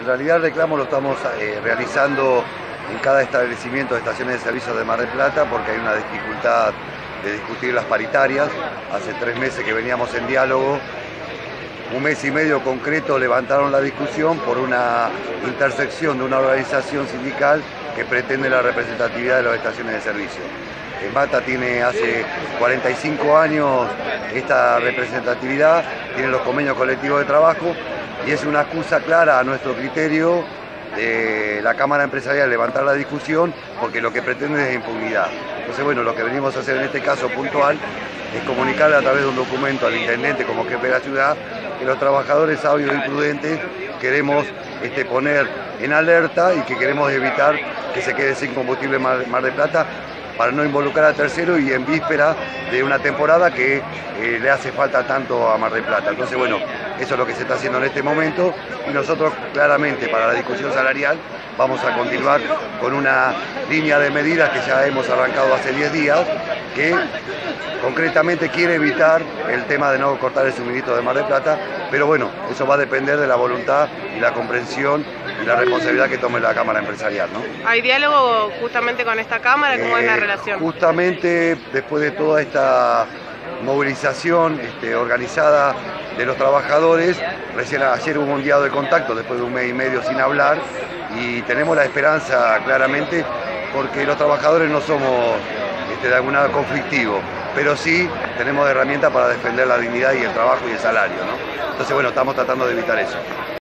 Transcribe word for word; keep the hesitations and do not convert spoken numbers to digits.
En realidad el reclamo lo estamos eh, realizando en cada establecimiento de estaciones de servicio de Mar del Plata porque hay una dificultad de discutir las paritarias. Hace tres meses que veníamos en diálogo, un mes y medio concreto levantaron la discusión por una intersección de una organización sindical que pretende la representatividad de las estaciones de servicio. En Mata tiene hace cuarenta y cinco años esta representatividad, tiene los convenios colectivos de trabajo y es una excusa clara a nuestro criterio de la Cámara Empresarial levantar la discusión porque lo que pretende es impunidad. Entonces, bueno, lo que venimos a hacer en este caso puntual es comunicarle a través de un documento al intendente como jefe de la ciudad que los trabajadores sabios y prudentes queremos este, poner en alerta y que queremos evitar que se quede sin combustible Mar, Mar del Plata para no involucrar a terceros y en víspera de una temporada que eh, le hace falta tanto a Mar del Plata. Entonces, bueno, eso es lo que se está haciendo en este momento y nosotros claramente para la discusión salarial vamos a continuar con una línea de medidas que ya hemos arrancado hace diez días que concretamente quiere evitar el tema de no cortar el suministro de Mar del Plata, pero bueno, eso va a depender de la voluntad y la comprensión y la responsabilidad que tome la Cámara Empresarial, ¿no? ¿Hay diálogo justamente con esta Cámara? ¿Cómo eh, es la relación? Justamente después de toda esta movilización este, organizada de los trabajadores, recién ayer hubo un diálogo de contacto después de un mes y medio sin hablar y tenemos la esperanza claramente porque los trabajadores no somos este, de algún lado conflictivo, pero sí tenemos herramientas para defender la dignidad y el trabajo y el salario, ¿no? Entonces, bueno, estamos tratando de evitar eso.